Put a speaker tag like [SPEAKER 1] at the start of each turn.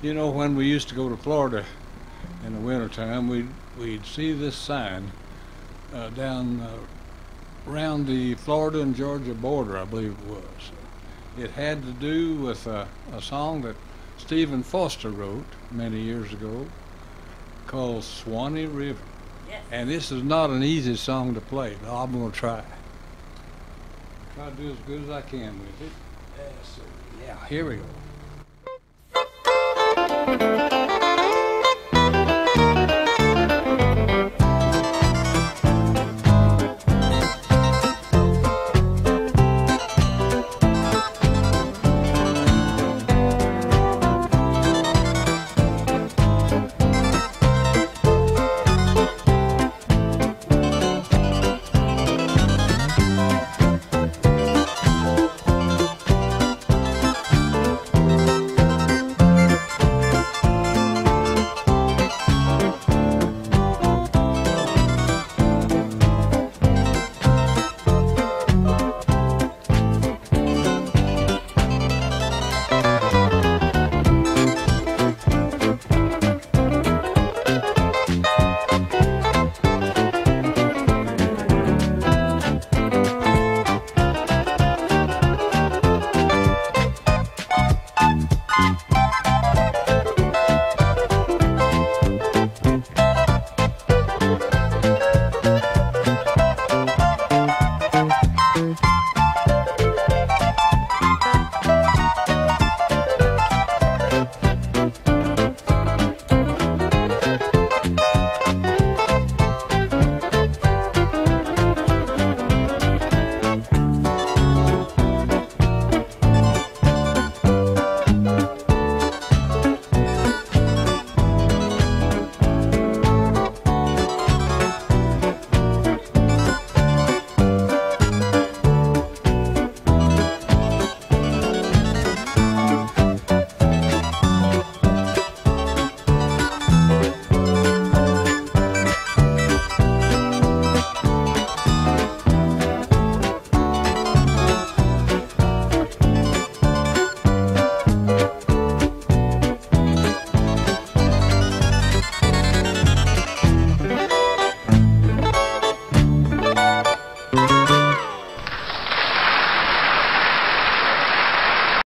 [SPEAKER 1] You know, when we used to go to Florida in the wintertime, we'd see this sign down around the Florida and Georgia border, I believe it was. It had to do with a song that Stephen Foster wrote many years ago called Swanee River.
[SPEAKER 2] Yes.
[SPEAKER 1] And this is not an easy song to play, but I'm going to try. Try to do as good as I can with it. So, yeah, here we go.